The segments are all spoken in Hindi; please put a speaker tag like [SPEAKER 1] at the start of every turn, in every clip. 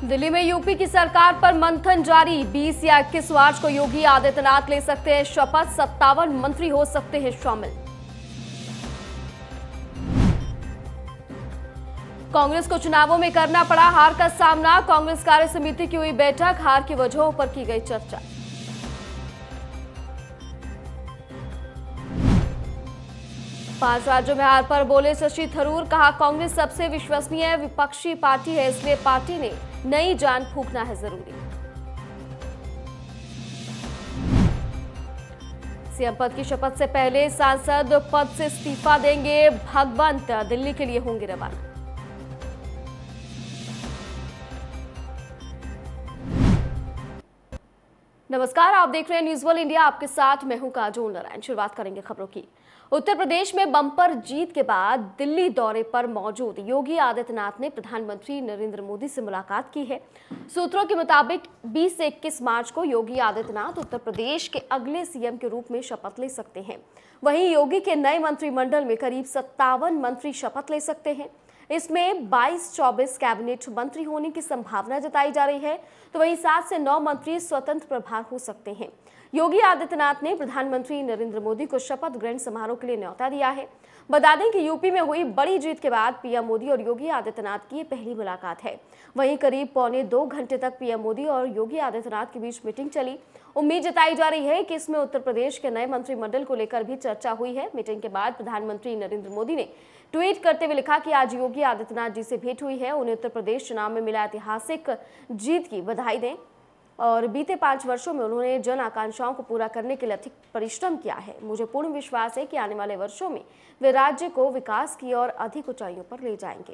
[SPEAKER 1] दिल्ली में यूपी की सरकार पर मंथन जारी। 20 या 21 मार्च को योगी आदित्यनाथ ले सकते हैं शपथ, 57 मंत्री हो सकते हैं शामिल। कांग्रेस को चुनावों में करना पड़ा हार का सामना। कांग्रेस कार्य समिति की हुई बैठक, हार की वजहों पर की गई चर्चा। पांच राज्यों में हार पर बोले शशि थरूर, कहा कांग्रेस सबसे विश्वसनीय विपक्षी पार्टी है, इसलिए पार्टी ने नई जान फूंकना है जरूरी। सीएम पद की शपथ से पहले सांसद पद से इस्तीफा देंगे भगवंत, दिल्ली के लिए होंगे रवाना। नमस्कार, आप देख रहे हैं न्यूज़ वर्ल्ड इंडिया, आपके साथ मैं हूं काजोल नारायण। शुरुआत करेंगे खबरों की। उत्तर प्रदेश में बम्पर जीत के बाद दिल्ली दौरे पर मौजूद योगी आदित्यनाथ ने प्रधानमंत्री नरेंद्र मोदी से मुलाकात की है। सूत्रों के मुताबिक 20 से 21 मार्च को योगी आदित्यनाथ उत्तर प्रदेश के अगले सीएम के रूप में शपथ ले सकते हैं। वहीं योगी के नए मंत्रिमंडल में करीब 57 मंत्री शपथ ले सकते हैं। इसमें 22-24 कैबिनेट मंत्री होने की संभावना जताई जा रही है, तो वहीं 7 से 9 मंत्री स्वतंत्र प्रभार हो सकते हैं। योगी आदित्यनाथ ने प्रधानमंत्री नरेंद्र मोदी को शपथ ग्रहण समारोह के लिए न्योता दिया है। बता दें कि यूपी में हुई बड़ी जीत के बाद पीएम मोदी और योगी आदित्यनाथ की ये पहली मुलाकात है। वहीं करीब पौने 2 घंटे तक पीएम मोदी और योगी आदित्यनाथ के बीच मीटिंग चली। उम्मीद जताई जा रही है कि इसमें उत्तर प्रदेश के नए मंत्रिमंडल को लेकर भी चर्चा हुई है। मीटिंग के बाद प्रधानमंत्री नरेंद्र मोदी ने ट्वीट करते हुए लिखा कि आज योगी आदित्यनाथ जी से भेंट हुई है, उन्हें उत्तर प्रदेश चुनाव में मिला ऐतिहासिक जीत की बधाई दें और बीते 5 वर्षों में उन्होंने जन आकांक्षाओं को पूरा करने के लिए अधिक परिश्रम किया है। मुझे पूर्ण विश्वास है कि आने वाले वर्षों में वे राज्य को विकास की और अधिक ऊंचाइयों पर ले जाएंगे।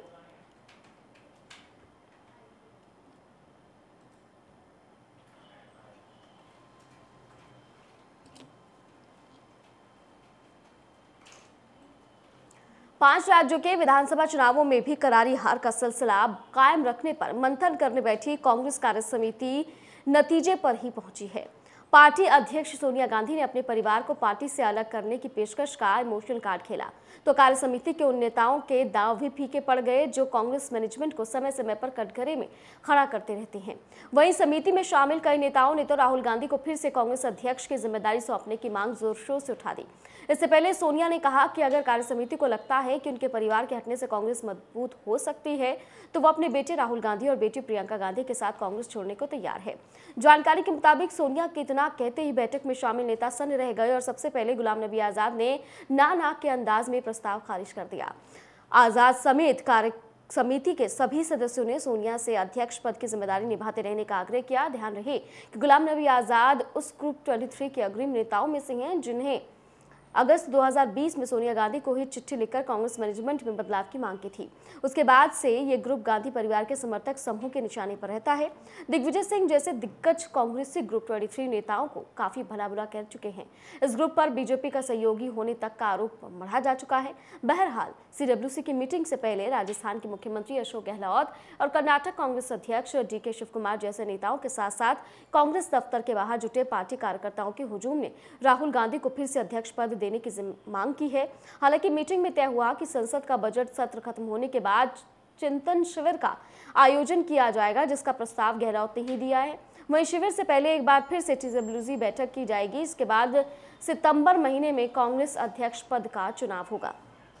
[SPEAKER 1] पांच राज्यों के विधानसभा चुनावों में भी करारी हार का सिलसिला कायम रखने पर मंथन करने बैठी कांग्रेस कार्य समिति नतीजे पर ही पहुंची है। पार्टी अध्यक्ष सोनिया गांधी ने अपने परिवार को पार्टी से अलग करने की पेशकश का इमोशनल कार्ड खेला, तो कार्य समिति के उन नेताओं के दांव भी फीके पड़ गए जो कांग्रेस मैनेजमेंट को समय समय पर कटघरे में खड़ा करते रहते हैं। वहीं समिति में शामिल कई नेताओं ने तो राहुल गांधी को फिर से कांग्रेस अध्यक्ष की जिम्मेदारी सौंपने की मांग जोर शोर से उठा दी। इससे पहले सोनिया ने कहा कि अगर कार्य समिति को लगता है कि उनके परिवार के हटने से कांग्रेस मजबूत हो सकती है, तो वो अपने बेटे राहुल गांधी और बेटी प्रियंका गांधी के साथ कांग्रेस छोड़ने को तैयार है। जानकारी के मुताबिक सोनिया के इतना कहते ही बैठक में शामिल नेता सन्न रह गए और सबसे पहले गुलाम नबी आजाद ने ना के अंदाज में प्रस्ताव खारिज कर दिया। आजाद समेत कार्य समिति के सभी सदस्यों ने सोनिया से अध्यक्ष पद की जिम्मेदारी निभाते रहने का आग्रह किया। ध्यान रहे कि गुलाम नबी आजाद उस ग्रुप 23 के अग्रिम नेताओं में से हैं जिन्हें अगस्त 2020 में सोनिया गांधी को ही चिट्ठी लिखकर कांग्रेस मैनेजमेंट में बदलाव की मांग की थी। उसके बाद से ये ग्रुप गांधी परिवार के समर्थक समूह के निशाने पर रहता है। दिग्विजय सिंह जैसे दिग्गज कांग्रेसी ग्रुप 23 नेताओं को काफी भला बुरा कह चुके हैं। इस ग्रुप पर बीजेपी का सहयोगी होने तक का आरोप बढ़ा जा चुका है। बहरहाल सीडब्ल्यूसी की मीटिंग से पहले राजस्थान के मुख्यमंत्री अशोक गहलोत और कर्नाटक कांग्रेस अध्यक्ष डीके शिवकुमार जैसे नेताओं के साथ साथ कांग्रेस दफ्तर के बाहर जुटे पार्टी कार्यकर्ताओं के हुजूम ने राहुल गांधी को फिर से अध्यक्ष पद देने की मांग की है। हालांकि मीटिंग में तय हुआ कि संसद का बजट सत्र खत्म होने के बाद चिंतन शिविर का आयोजन किया जाएगा, जिसका प्रस्ताव गहलोत ने ही दिया है। वहीं शिविर से पहले एक बार फिर से सीडब्ल्यूसी बैठक की जाएगी। इसके बाद सितंबर महीने में कांग्रेस अध्यक्ष पद का चुनाव होगा।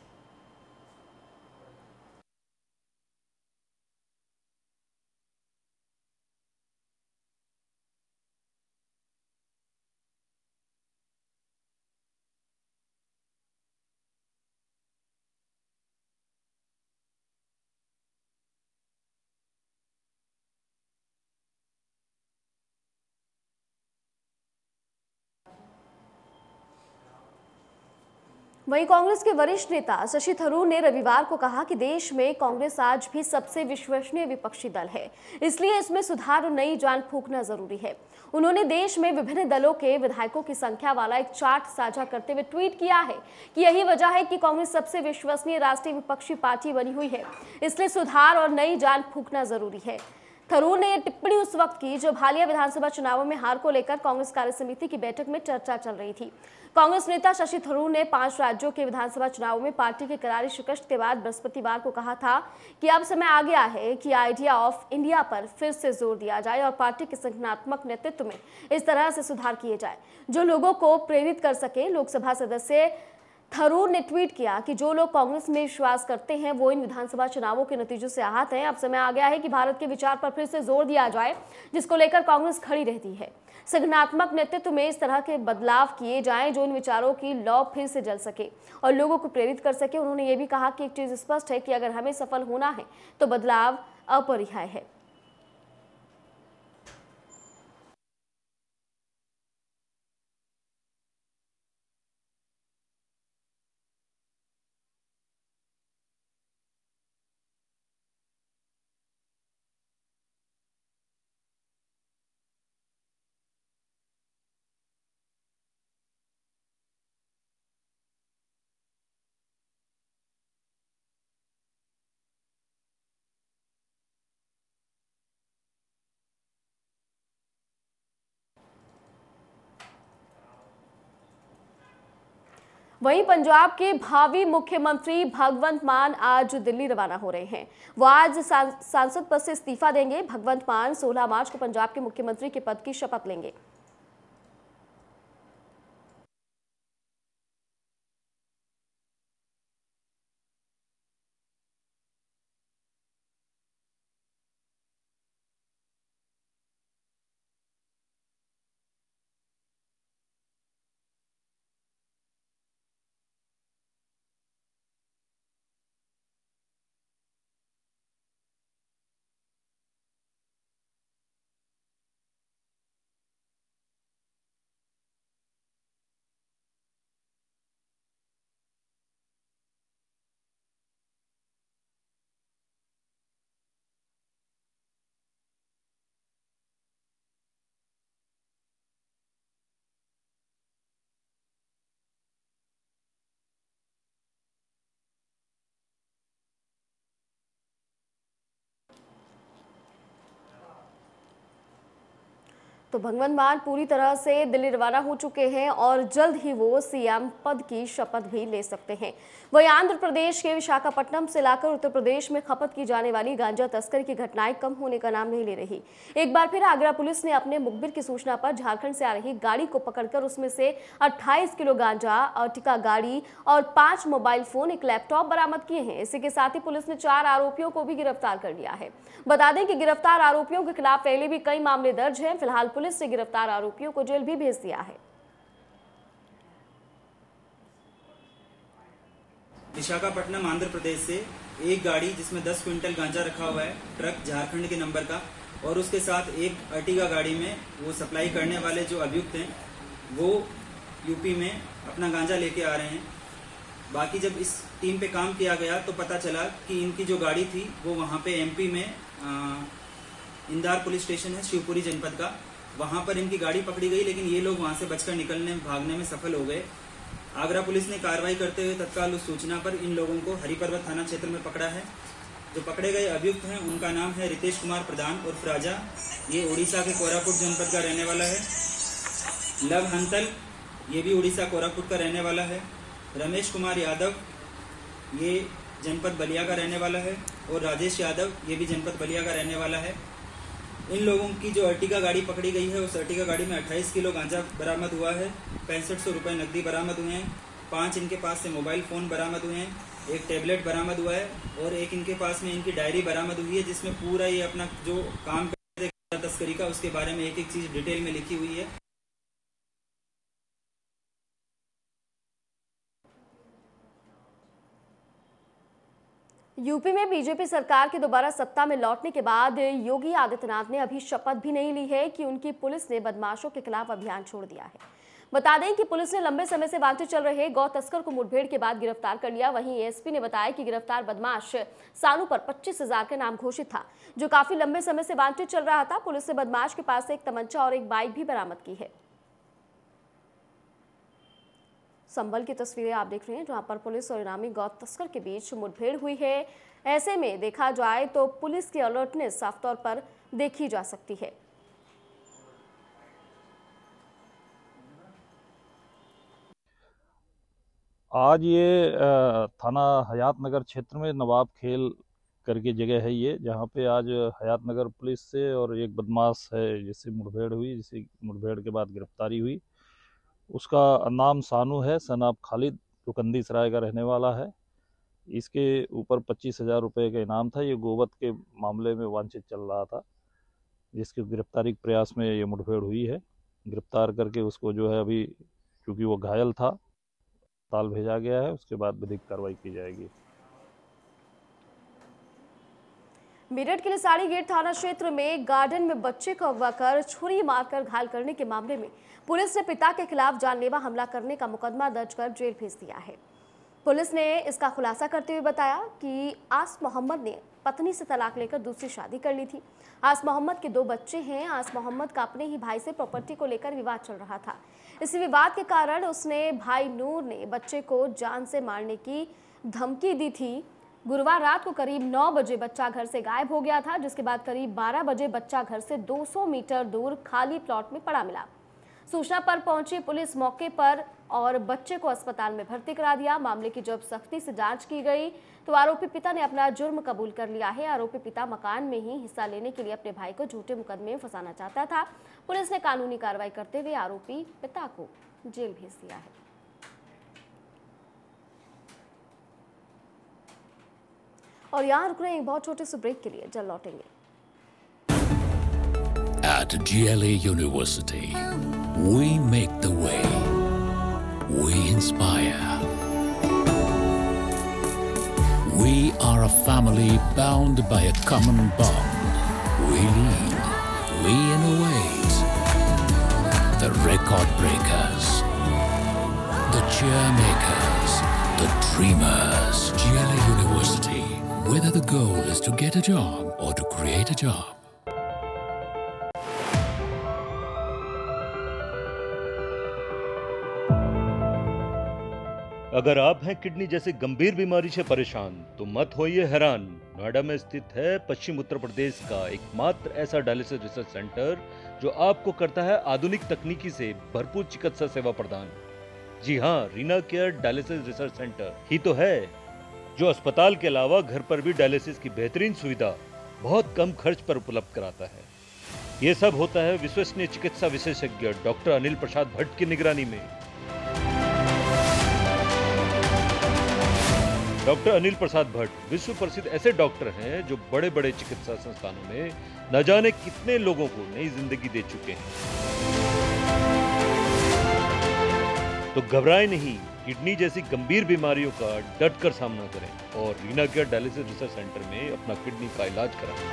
[SPEAKER 1] वहीं कांग्रेस के वरिष्ठ नेता शशि थरूर ने रविवार को कहा कि देश में कांग्रेस आज भी सबसे विश्वसनीय विपक्षी दल है, इसलिए इसमें सुधार और नई जान फूंकना जरूरी है। उन्होंने देश में विभिन्न दलों के विधायकों की संख्या वाला एक चार्ट साझा करते हुए ट्वीट किया है कि यही वजह है कि कांग्रेस सबसे विश्वसनीय राष्ट्रीय विपक्षी पार्टी बनी हुई है, इसलिए सुधार और नई जान फूंकना जरूरी है। थरूर ने यह टिप्पणी उस वक्त की जब हालिया विधानसभा चुनावों में हार को लेकर कांग्रेस कार्य समिति की बैठक में चर्चा चल रही थी। कांग्रेस नेता शशि थरूर ने 5 राज्यों के विधानसभा चुनावों में पार्टी की करारी शिकस्त के बाद बृहस्पतिवार को कहा था कि अब समय आ गया है कि आइडिया ऑफ इंडिया पर फिर से जोर दिया जाए और पार्टी के संगठनात्मक नेतृत्व में इस तरह से सुधार किए जाए जो लोगों को प्रेरित कर सके। लोकसभा सदस्य थरूर ने ट्वीट किया कि जो लोग कांग्रेस में विश्वास करते हैं वो इन विधानसभा चुनावों के नतीजों से आहत हैं। अब समय आ गया है कि भारत के विचार पर फिर से जोर दिया जाए जिसको लेकर कांग्रेस खड़ी रहती है। संगठनात्मक नेतृत्व में इस तरह के बदलाव किए जाएं जो इन विचारों की लौ फिर से जल सके और लोगों को प्रेरित कर सके। उन्होंने ये भी कहा कि एक चीज स्पष्ट है कि अगर हमें सफल होना है तो बदलाव अपरिहार्य है। वहीं पंजाब के भावी मुख्यमंत्री भगवंत मान आज दिल्ली रवाना हो रहे हैं। वो आज सांसद पद से इस्तीफा देंगे। भगवंत मान 16 मार्च को पंजाब के मुख्यमंत्री के पद की शपथ लेंगे। तो भगवंत मान पूरी तरह से दिल्ली रवाना हो चुके हैं और जल्द ही वो सीएम पद की शपथ भी ले सकते हैं। वहीं आंध्र प्रदेश के विशाखापट्टनम से लाकर उत्तर प्रदेश में खपत की जाने वाली गांजा तस्करी की घटनाएं कम होने का नाम नहीं ले रही। एक बार फिर आगरा पुलिस ने अपने मुखबिर की सूचना पर झारखंड से आ रही गाड़ी को पकड़कर उसमें से 28 किलो गांजा, अर्टिका गाड़ी और 5 मोबाइल फोन, एक लैपटॉप बरामद किए हैं। इसी के साथ ही पुलिस ने 4 आरोपियों को भी गिरफ्तार कर लिया है। बता दें कि गिरफ्तार आरोपियों के खिलाफ पहले भी कई मामले दर्ज हैं। फिलहाल पुलिस ने गिरफ्तार आरोपियों को जेल भी भेज दिया है।
[SPEAKER 2] विशाखापट्टनम आंध्र प्रदेश से एक गाड़ी जिसमें 10 क्विंटल गांजा रखा हुआ है, ट्रक झारखंड के नंबर का, और उसके साथ एक अर्टिगा गाड़ी में वो सप्लाई करने वाले जो अभियुक्त हैं वो यूपी में अपना गांजा लेके आ रहे हैं। बाकी जब इस टीम पे काम किया गया तो पता चला कि इनकी जो गाड़ी थी वो वहाँ पे एमपी में इंदार पुलिस स्टेशन है शिवपुरी जनपद का, वहाँ पर इनकी गाड़ी पकड़ी गई, लेकिन ये लोग वहाँ से बचकर भागने में सफल हो गए। आगरा पुलिस ने कार्रवाई करते हुए तत्काल उस सूचना पर इन लोगों को हरिपर्वत थाना क्षेत्र में पकड़ा है। जो पकड़े गए अभियुक्त हैं उनका नाम है रितेश कुमार प्रधान उर्फ राजा, ये उड़ीसा के कोरापुट जनपद का रहने वाला है। लव हंतल, ये भी उड़ीसा कोरापुट का रहने वाला है। रमेश कुमार यादव, ये जनपद बलिया का रहने वाला है, और राजेश यादव, ये भी जनपद बलिया का रहने वाला है। इन लोगों की जो अर्टिगा गाड़ी पकड़ी गई है उस अर्टिगा गाड़ी में 28 किलो गांजा बरामद हुआ है, 6500 रुपये नकदी बरामद हुए हैं, 5 इनके पास से मोबाइल फ़ोन बरामद हुए हैं, एक टैबलेट बरामद हुआ है, और एक इनके पास में इनकी डायरी बरामद हुई है जिसमें पूरा ये अपना जो काम करते हैं तस्करी का उसके बारे में एक एक चीज़ डिटेल में लिखी हुई है।
[SPEAKER 1] यूपी में बीजेपी सरकार के दोबारा सत्ता में लौटने के बाद योगी आदित्यनाथ ने अभी शपथ भी नहीं ली है कि उनकी पुलिस ने बदमाशों के खिलाफ अभियान छोड़ दिया है। बता दें कि पुलिस ने लंबे समय से वांछित चल रहे गौ तस्कर को मुठभेड़ के बाद गिरफ्तार कर लिया। वहीं एएसपी ने बताया कि गिरफ्तार बदमाश सानू पर 25,000 का नाम घोषित था, जो काफी लंबे समय से वांछित चल रहा था। पुलिस ने बदमाश के पास से एक तमंचा और एक बाइक भी बरामद की है। संभल की तस्वीरें आप देख रहे हैं, जहां पर पुलिस और इनामी गौ तस्कर के बीच मुठभेड़ हुई है। ऐसे में देखा जाए तो पुलिस की अलर्टनेस साफ तौर पर देखी जा सकती है।
[SPEAKER 3] आज ये थाना हयात नगर क्षेत्र में नवाब खेल करके जगह है ये, जहाँ पे आज हयात नगर पुलिस से और एक बदमाश है जिससे मुठभेड़ हुई, जिससे मुठभेड़ के बाद गिरफ्तारी हुई। उसका नाम सानू है, सन ऑफ खालिद, रुकंदी सराय का रहने वाला है। इसके ऊपर 25,000 रुपये का इनाम था। ये गोवध के मामले में वांछित चल रहा था, जिसके गिरफ्तारी के प्रयास में ये मुठभेड़ हुई है। गिरफ्तार करके उसको जो है अभी, क्योंकि वो घायल था, अस्पताल भेजा गया है। उसके बाद विधिक कार्रवाई की जाएगी।
[SPEAKER 1] मेरठ के लिसाड़ी गेट थाना क्षेत्र में गार्डन में बच्चे को अगवा कर छुरी मारकर घायल करने के मामले में पुलिस ने पिता के खिलाफ जानलेवा हमला करने का मुकदमा दर्ज कर जेल भेज दिया है। पुलिस ने इसका खुलासा करते हुए बताया कि आस मोहम्मद ने पत्नी से तलाक लेकर दूसरी शादी कर ली थी। आस मोहम्मद के 2 बच्चे हैं। आस मोहम्मद का अपने ही भाई से प्रॉपर्टी को लेकर विवाद चल रहा था। इसी विवाद के कारण उसने भाई नूर ने बच्चे को जान से मारने की धमकी दी थी। गुरुवार रात को करीब 9 बजे बच्चा घर से गायब हो गया था, जिसके बाद करीब 12 बजे बच्चा घर से 200 मीटर दूर खाली प्लॉट में पड़ा मिला। सूचना पर पहुंची पुलिस मौके पर और बच्चे को अस्पताल में भर्ती करा दिया। मामले की जब सख्ती से जांच की गई तो आरोपी पिता ने अपना जुर्म कबूल कर लिया है। आरोपी पिता मकान में ही हिस्सा लेने के लिए अपने भाई को झूठे मुकदमे में फंसाना चाहता था। पुलिस ने कानूनी कार्रवाई करते हुए आरोपी पिता को जेल भेज दिया है। और यहाँ रुक रहे हैं एक बहुत छोटे से ब्रेक के लिए, जल्द लौटेंगे।
[SPEAKER 4] At GLA University, we make the way. We inspire. We are a family bound by a common bond. We lead. We innovate. The record breakers. The cheer makers. The dreamers. GLA University. Whether the goal is to get a job or to create a job.
[SPEAKER 5] अगर आप हैं किडनी जैसी गंभीर बीमारी से परेशान तो मत होइए हैरान। नोएडा में स्थित है पश्चिम उत्तर प्रदेश का एकमात्र ऐसा डायलिसिस रिसर्च सेंटर जो आपको करता है आधुनिक तकनीकी से भरपूर चिकित्सा सेवा प्रदान। जी हाँ, Reena care dialysis research centre ही तो है, जो अस्पताल के अलावा घर पर भी डायलिसिस की बेहतरीन सुविधा बहुत कम खर्च पर उपलब्ध कराता है। ये सब होता है विश्वसनीय चिकित्सा विशेषज्ञ डॉक्टर अनिल प्रसाद भट्ट की निगरानी में। डॉक्टर अनिल प्रसाद भट्ट विश्व प्रसिद्ध ऐसे डॉक्टर हैं जो बड़े बड़े चिकित्सा संस्थानों में न जाने कितने लोगों को नई जिंदगी दे चुके हैं। तो घबराएं नहीं, किडनी जैसी गंभीर बीमारियों का डट कर सामना करें और Reena care dialysis research centre में अपना किडनी का इलाज कराएं।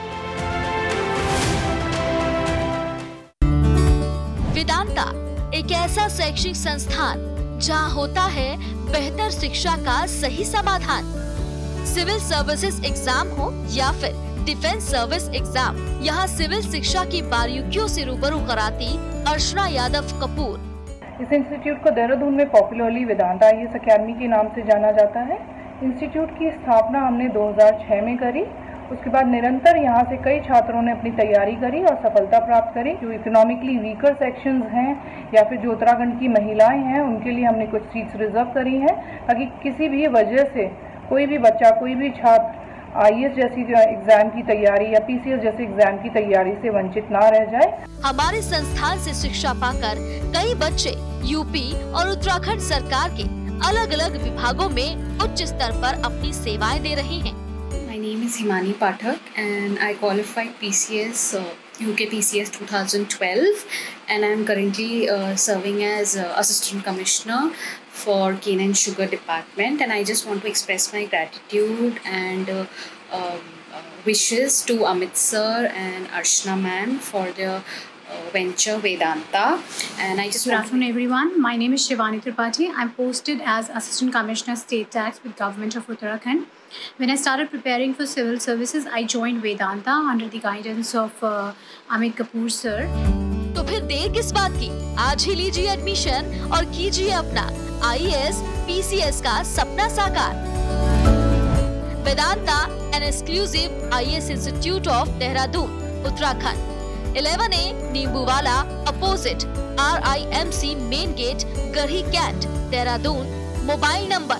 [SPEAKER 6] वेदांता एक ऐसा शैक्षिक संस्थान जहां होता है बेहतर शिक्षा का सही समाधान। सिविल सर्विसेज एग्जाम हो या फिर डिफेंस सर्विस एग्जाम, यहाँ सिविल शिक्षा की बारीकियों से रूबरू कराती अर्चना यादव कपूर।
[SPEAKER 7] इस इंस्टीट्यूट को देहरादून में पॉपुलरली वेदांता IAS अकेडमी के नाम से जाना जाता है। इंस्टीट्यूट की स्थापना हमने 2006 में करी। उसके बाद निरंतर यहाँ से कई छात्रों ने अपनी तैयारी करी और सफलता प्राप्त करी। जो इकोनॉमिकली वीकर सेक्शंस हैं या फिर जो उत्तराखंड की महिलाएं हैं, उनके लिए हमने कुछ सीट्स रिजर्व करी हैं, ताकि किसी भी वजह से कोई भी बच्चा, कोई भी छात्र IAS जैसी एग्जाम की तैयारी या PCS जैसे एग्जाम की तैयारी से वंचित ना रह जाए।
[SPEAKER 6] हमारे संस्थान से शिक्षा पाकर कई बच्चे यूपी और उत्तराखंड सरकार के अलग अलग विभागों में उच्च स्तर पर अपनी सेवाएं दे रहे हैं।
[SPEAKER 8] My name is Himani Pathak and I qualified PCS, UK PCS 2012, and I'm currently serving as Assistant Commissioner for Cane and Sugar Department, and I just want to express my gratitude and wishes to Amit sir and Archana ma'am for their venture Vedanta. And I just
[SPEAKER 9] Good afternoon everyone. My name is Shivani Tripathi. I'm posted as Assistant Commissioner State Tax with Government of Uttarakhand. When I started preparing for civil services, I joined Vedanta under the guidance of Amit Kapoor sir.
[SPEAKER 6] तो फिर देर किस बात की, आज ही लीजिए एडमिशन और कीजिए अपना IAS PCS का सपना साकार। Vedanta, an exclusive IAS Institute of Dehradun. Uttarakhand. 11A Nimbuwala opposite RIMC main gate, Garhi cant, Dehradun. Mobile number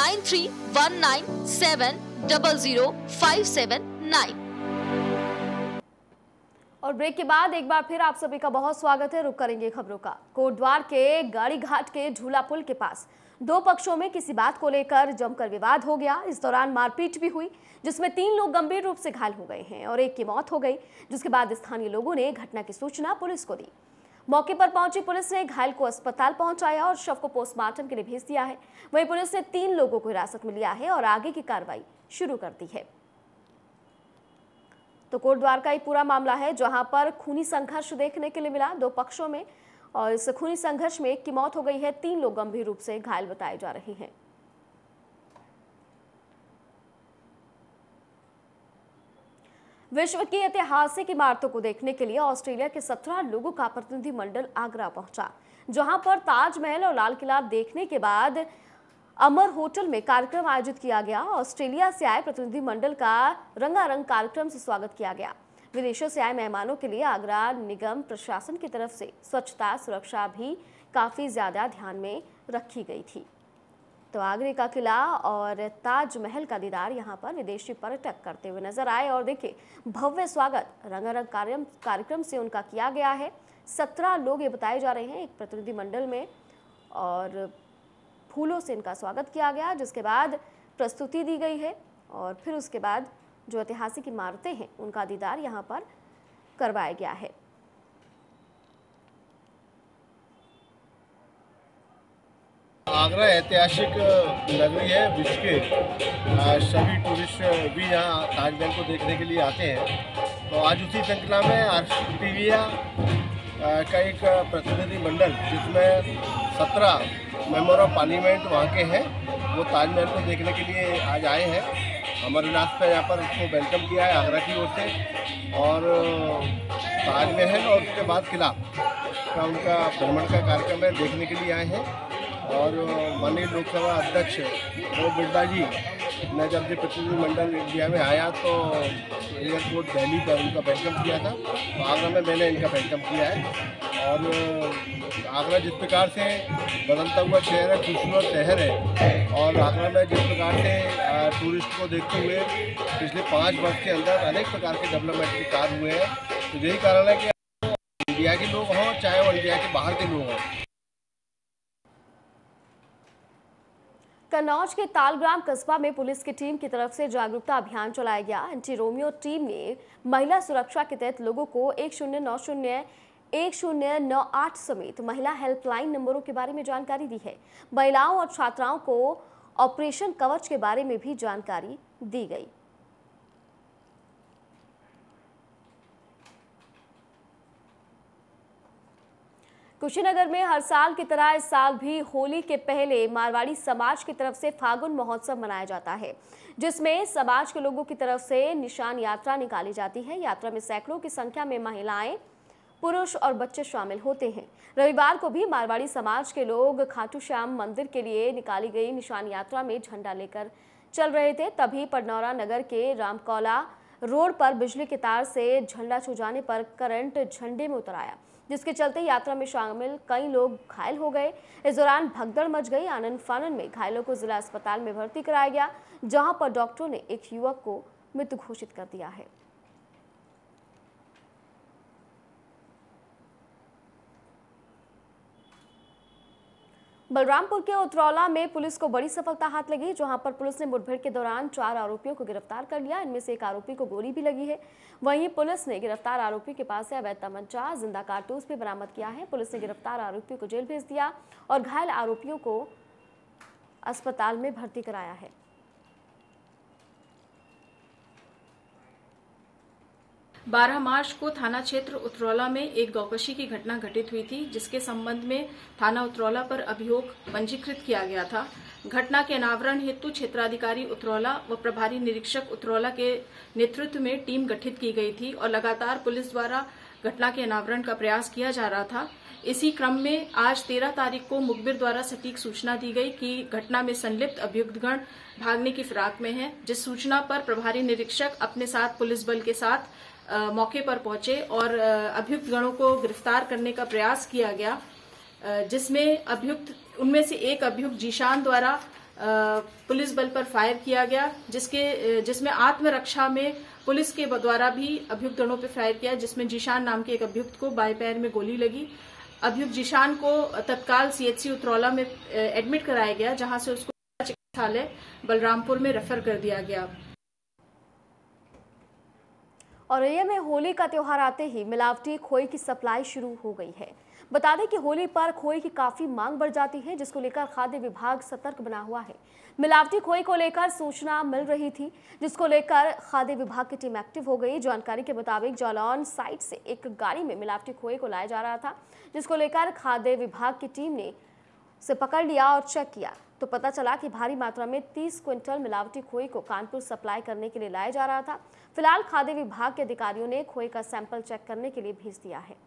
[SPEAKER 6] 9319700579।
[SPEAKER 1] और ब्रेक के बाद एक बार फिर आप सभी का बहुत स्वागत है। रुक करेंगे खबरों का। कोटद्वार के गाड़ी घाट के झूला पुल के पास दो पक्षों में किसी बात को लेकर जमकर विवाद हो गया। इस दौरान मारपीट भी हुई, जिसमें 3 लोग गंभीर रूप से घायल हो गए हैं और एक की मौत हो गई, जिसके बाद स्थानीय लोगों ने घटना की सूचना पुलिस को दी। मौके पर पहुंची पुलिस ने घायल को अस्पताल पहुंचाया और शव को पोस्टमार्टम के लिए भेज दिया है। वहीं पुलिस ने 3 लोगों को हिरासत में लिया है और आगे की कार्रवाई शुरू कर दी है। तो कोटद्वार का ही पूरा मामला है, जहां पर खूनी संघर्ष देखने के लिए मिला 2 पक्षों में, और इस खूनी संघर्ष में एक की मौत हो गई है, 3 लोग गंभीर रूप से घायल बताए जा रहे हैं। विश्व की ऐतिहासिक इमारतों को देखने के लिए ऑस्ट्रेलिया के 17 लोगों का प्रतिनिधिमंडल आगरा पहुंचा, जहां पर ताजमहल और लाल किला देखने के बाद अमर होटल में कार्यक्रम आयोजित किया गया। ऑस्ट्रेलिया से आए प्रतिनिधिमंडल का रंगारंग कार्यक्रम से स्वागत किया गया। विदेशों से आए मेहमानों के लिए आगरा निगम प्रशासन की तरफ से स्वच्छता सुरक्षा भी काफ़ी ज़्यादा ध्यान में रखी गई थी। तो आगरे का किला और ताजमहल का दीदार यहाँ पर विदेशी पर्यटक करते हुए नजर आए और देखिए भव्य स्वागत रंगारंग कार्यक्रम से उनका किया गया है। 17 लोग ये बताए जा रहे हैं एक प्रतिनिधिमंडल में, और फूलों से इनका स्वागत किया गया, जिसके बाद प्रस्तुति दी गई है और फिर उसके बाद जो ऐतिहासिक इमारतें हैं उनका दीदार यहाँ पर करवाया गया है।
[SPEAKER 10] आगरा ऐतिहासिक नगरी है। विश्व के सभी टूरिस्ट भी यहाँ ताजमहल को देखने के लिए आते हैं। तो आज उसी श्रृंखला में ऑस्ट्रेलिया का एक प्रतिनिधि मंडल, जिसमें 17 मेंबर ऑफ पार्लियामेंट वहाँ के हैं, वो ताजमहल को देखने के लिए आज आए हैं। हमारे रास्ते यहाँ पर उसको वेलकम किया है आगरा की ओर से, और ताजमहल और उसके बाद किला का उनका भ्रमण का कार्यक्रम है, देखने के लिए आए हैं। और माननीय लोकसभा अध्यक्ष ओम बिरला जी ने जब से प्रतिनिधिमंडल इंडिया में आया तो एयरपोर्ट दिल्ली पर उनका वेलकम किया था, तो आगरा में मैंने इनका वेलकम किया है। और आगरा जिस प्रकार से बदलता हुआ शहर है, खूबसूरत शहर है, और आगरा में जिस प्रकार से टूरिस्ट को देखते हुए पिछले 5 वर्ष के अंदर अनेक प्रकार के डेवलपमेंट के कार्य हुए हैं। तो यही कारण है कि इंडिया के लोग हों चाहे वो इंडिया के बाहर के लोग हों।
[SPEAKER 1] कन्नौज के तालग्राम कस्बा में पुलिस की टीम की तरफ से जागरूकता अभियान चलाया गया। एंटी रोमियो टीम ने महिला सुरक्षा के तहत लोगों को 1090-1098 समेत महिला हेल्पलाइन नंबरों के बारे में जानकारी दी है। महिलाओं और छात्राओं को ऑपरेशन कवच के बारे में भी जानकारी दी गई। कुशीनगर में हर साल की तरह इस साल भी होली के पहले मारवाड़ी समाज की तरफ से फागुन महोत्सव मनाया जाता है, जिसमें समाज के लोगों की तरफ से निशान यात्रा निकाली जाती है। यात्रा में सैकड़ों की संख्या में महिलाएं, पुरुष और बच्चे शामिल होते हैं। रविवार को भी मारवाड़ी समाज के लोग खाटू श्याम मंदिर के लिए निकाली गई निशान यात्रा में झंडा लेकर चल रहे थे। तभी पडनौरा नगर के रामकौला रोड पर बिजली के तार से झंडा छू जाने पर करंट झंडे में उतर आया, जिसके चलते यात्रा में शामिल कई लोग घायल हो गए। इस दौरान भगदड़ मच गई। आनन फानन में घायलों को जिला अस्पताल में भर्ती कराया गया, जहां पर डॉक्टरों ने एक युवक को मृत घोषित कर दिया है। बलरामपुर के उतरौला में पुलिस को बड़ी सफलता हाथ लगी, जहां पर पुलिस ने मुठभेड़ के दौरान 4 आरोपियों को गिरफ्तार कर लिया। इनमें से एक आरोपी को गोली भी लगी है। वहीं पुलिस ने गिरफ्तार आरोपी के पास से अवैध तमंचा, जिंदा कारतूस भी बरामद किया है। पुलिस ने गिरफ्तार आरोपियों को जेल भेज दिया और घायल आरोपियों को अस्पताल में भर्ती कराया है।
[SPEAKER 11] 12 मार्च को थाना क्षेत्र उतरौला में एक गौकशी की घटना घटित हुई थी, जिसके संबंध में थाना उतरौला पर अभियोग पंजीकृत किया गया था। घटना के अनावरण हेतु क्षेत्राधिकारी उतरौला व प्रभारी निरीक्षक उतरौला के नेतृत्व में टीम गठित की गई थी और लगातार पुलिस द्वारा घटना के अनावरण का प्रयास किया जा रहा था। इसी क्रम में आज 13 तारीख को मुखबिर द्वारा सटीक सूचना दी गई कि घटना में संलिप्त अभियुक्तगण भागने की फिराक में है। जिस सूचना पर प्रभारी निरीक्षक अपने साथ पुलिस बल के साथ मौके पर पहुंचे और अभियुक्त गणों को गिरफ्तार करने का प्रयास किया गया, जिसमें उनमें से एक अभियुक्त जीशान द्वारा पुलिस बल पर फायर किया गया, जिसमें आत्मरक्षा में पुलिस के द्वारा भी अभियुक्त गणों पर फायर किया, जिसमें जीशान नाम के एक अभियुक्त को बाएं पैर में गोली लगी। अभियुक्त जीशान को तत्काल सीएचसी उतरौला में एडमिट कराया गया, जहां से उसको चिकित्सालय बलरामपुर में रेफर कर दिया गया।
[SPEAKER 1] औरैया में होली का त्योहार आते ही मिलावटी खोए की सप्लाई शुरू हो गई है। बता दें कि होली पर खोए की काफी मांग बढ़ जाती है, जिसको लेकर खाद्य विभाग सतर्क बना हुआ है। मिलावटी खोए को लेकर सूचना मिल रही थी, जिसको लेकर खाद्य विभाग की टीम एक्टिव हो गई। जानकारी के मुताबिक जालौन साइड से एक गाड़ी में मिलावटी खोए को लाया जा रहा था, जिसको लेकर खाद्य विभाग की टीम ने उसे पकड़ लिया और चेक किया तो पता चला कि भारी मात्रा में 30 क्विंटल मिलावटी खोए को कानपुर सप्लाई करने के लिए लाया जा रहा था। फिलहाल खाद्य विभाग के अधिकारियों ने खोए का सैंपल चेक करने के लिए भेज दिया है।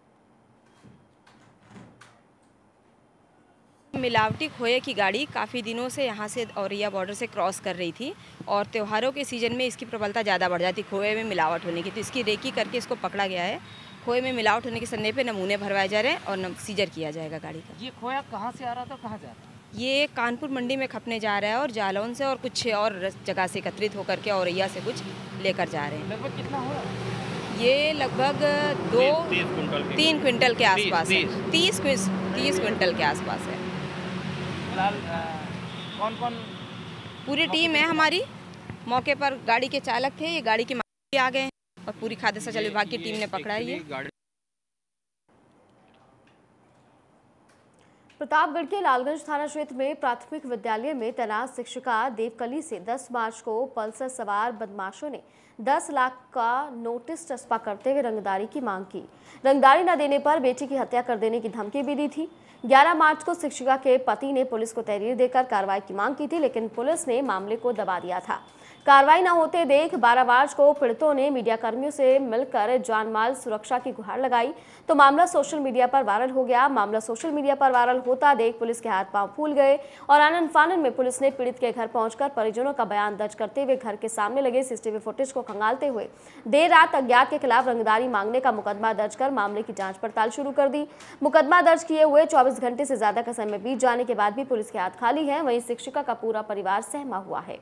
[SPEAKER 12] मिलावटी खोए की गाड़ी काफ़ी दिनों से यहाँ से औरैया बॉर्डर से क्रॉस कर रही थी और त्योहारों के सीज़न में इसकी प्रबलता ज़्यादा बढ़ जाती, खोए में मिलावट होने की, तो इसकी रेकी करके इसको पकड़ा गया है। खोए में मिलावट होने के सन्ने पे नमूने भरवाए जा रहे हैं और सीजर किया जाएगा गाड़ी का।
[SPEAKER 13] ये खोया कहाँ से आ रहा था, कहाँ जा रहा था?
[SPEAKER 12] ये कानपुर मंडी में खपने जा रहा है और जालौन से और कुछ और जगह से एकत्रित होकर के औरैया से कुछ लेकर जा रहे हैं।
[SPEAKER 13] लगभग कितना हो रहा है?
[SPEAKER 12] ये लगभग 3 क्विंटल के आसपास है। 30 क्विंटल के आसपास है।
[SPEAKER 13] फिलहाल कौन
[SPEAKER 12] पूरी टीम है हमारी, मौके पर गाड़ी के चालक थे, ये गाड़ी की मालिक आ गए हैं और पूरी खाद्य संचालन विभाग की टीम ने पकड़ा है। ये
[SPEAKER 1] प्रतापगढ़ के लालगंज थाना क्षेत्र में प्राथमिक विद्यालय में तैनात शिक्षिका देवकली से 10 मार्च को पल्सर सवार बदमाशों ने 10 लाख का नोटिस चस्पा करते हुए रंगदारी की मांग की। रंगदारी न देने पर बेटी की हत्या कर देने की धमकी भी दी थी। 11 मार्च को शिक्षिका के पति ने पुलिस को तहरीर देकर कार्रवाई की मांग की थी, लेकिन पुलिस ने मामले को दबा दिया था। कार्रवाई न होते देख 12 मार्च को पीड़ितों ने मीडिया कर्मियों से मिलकर जान माल सुरक्षा की गुहार लगाई तो मामला सोशल मीडिया पर वायरल हो गया। मामला सोशल मीडिया पर वायरल होता देख पुलिस के हाथ पांव फूल गए और आनन फानन में पुलिस ने पीड़ित के घर पहुंचकर परिजनों का बयान दर्ज करते हुए घर के सामने लगे सीसीटीवी फुटेज को खंगालते हुए देर रात अज्ञात के खिलाफ रंगदारी मांगने का मुकदमा दर्ज कर मामले की जांच पड़ताल शुरू कर दी। मुकदमा दर्ज किए हुए 24 घंटे से ज्यादा का समय बीत जाने के बाद भी पुलिस के हाथ खाली है। वहीं शिक्षिका का पूरा परिवार सहमा हुआ है।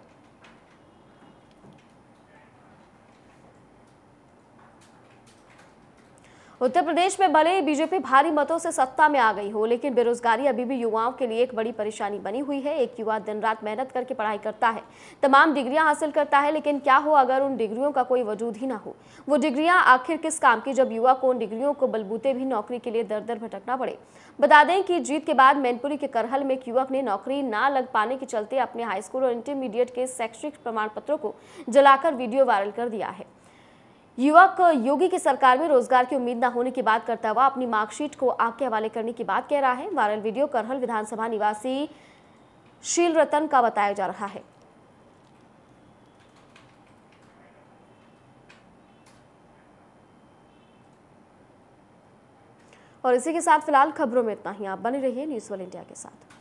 [SPEAKER 1] उत्तर प्रदेश में भले बीजेपी भारी मतों से सत्ता में आ गई हो, लेकिन बेरोजगारी अभी भी युवाओं के लिए एक बड़ी परेशानी बनी हुई है। एक युवा दिन रात मेहनत करके पढ़ाई करता है, तमाम डिग्रियां हासिल करता है, लेकिन क्या हो अगर उन डिग्रियों का कोई वजूद ही ना हो। वो डिग्रियां आखिर किस काम की, जब युवा को उन डिग्रियों को बलबूते भी नौकरी के लिए दर दर भटकना पड़े। बता दें कि जीत के बाद मैनपुरी के करहल में एक युवक ने नौकरी ना लग पाने के चलते अपने हाईस्कूल और इंटरमीडिएट के शैक्षणिक प्रमाण पत्रों को जलाकर वीडियो वायरल कर दिया है। युवक योगी की सरकार में रोजगार की उम्मीद न होने की बात करता हुआ अपनी मार्कशीट को आग के हवाले करने की बात कह रहा है। वायरल वीडियो करहल विधानसभा निवासी शील रतन का बताया जा रहा है। और इसी के साथ फिलहाल खबरों में इतना ही। आप बने रहिए न्यूज़ वर्ल्ड इंडिया के साथ।